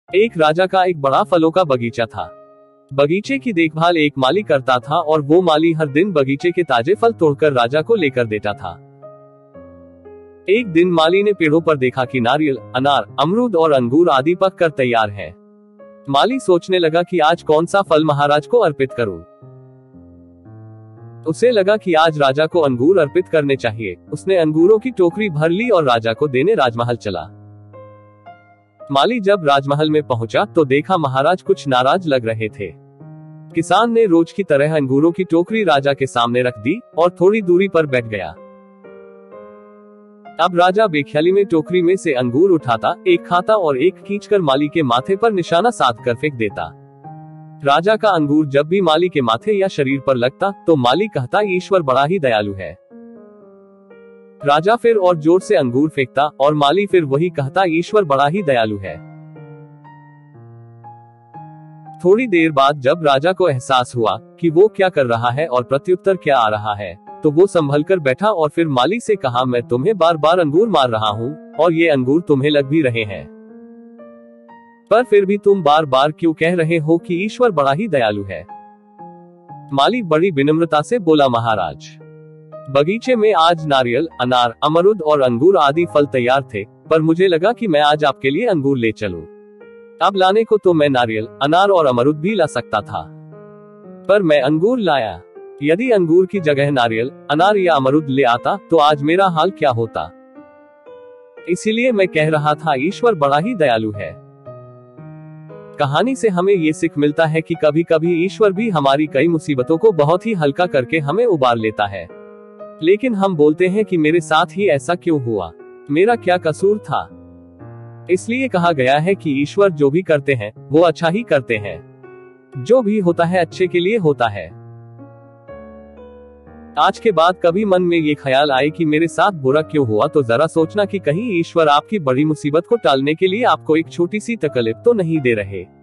एक राजा का एक बड़ा फलों का बगीचा था। बगीचे की देखभाल एक माली करता था और वो माली हर दिन बगीचे के ताजे फल तोड़कर राजा को लेकर देता था। एक दिन माली ने पेड़ों पर देखा कि नारियल, अनार, अमरूद और अंगूर आदि पक कर तैयार हैं। माली सोचने लगा कि आज कौन सा फल महाराज को अर्पित करूं। उसे लगा कि आज राजा को अंगूर अर्पित करने चाहिए। उसने अंगूरों की टोकरी भर ली और राजा को देने राजमहल चला। माली जब राजमहल में पहुंचा तो देखा महाराज कुछ नाराज लग रहे थे। किसान ने रोज की तरह अंगूरों की टोकरी राजा के सामने रख दी और थोड़ी दूरी पर बैठ गया। अब राजा बेख्याली में टोकरी में से अंगूर उठाता, एक खाता और एक खींचकर माली के माथे पर निशाना साध कर फेंक देता। राजा का अंगूर जब भी माली के माथे या शरीर पर लगता तो माली कहता, ईश्वर बड़ा ही दयालु है। राजा फिर और जोर से अंगूर फेंकता और माली फिर वही कहता, ईश्वर बड़ा ही दयालु है। थोड़ी देर बाद जब राजा को एहसास हुआ कि वो क्या कर रहा है और प्रत्युत्तर क्या आ रहा है, तो वो संभल कर बैठा और फिर माली से कहा, मैं तुम्हें बार बार अंगूर मार रहा हूँ और ये अंगूर तुम्हें लग भी रहे हैं, पर फिर भी तुम बार बार क्यों कह रहे हो कि ईश्वर बड़ा ही दयालु है। माली बड़ी विनम्रता से बोला, महाराज, बगीचे में आज नारियल, अनार, अमरूद और अंगूर आदि फल तैयार थे, पर मुझे लगा कि मैं आज आपके लिए अंगूर ले चलूं। अब लाने को तो मैं नारियल, अनार और अमरूद भी ला सकता था, पर मैं अंगूर लाया। यदि अंगूर की जगह नारियल, अनार या अमरूद ले आता तो आज मेरा हाल क्या होता। इसीलिए मैं कह रहा था, ईश्वर बड़ा ही दयालु है। कहानी से हमें ये सीख मिलता है कि कभी कभी ईश्वर भी हमारी कई मुसीबतों को बहुत ही हल्का करके हमें उबार लेता है, लेकिन हम बोलते हैं कि मेरे साथ ही ऐसा क्यों हुआ, मेरा क्या कसूर था। इसलिए कहा गया है कि ईश्वर जो भी करते हैं वो अच्छा ही करते हैं, जो भी होता है अच्छे के लिए होता है। आज के बाद कभी मन में ये ख्याल आए कि मेरे साथ बुरा क्यों हुआ, तो जरा सोचना कि कहीं ईश्वर आपकी बड़ी मुसीबत को टालने के लिए आपको एक छोटी सी तकलीफ तो नहीं दे रहे।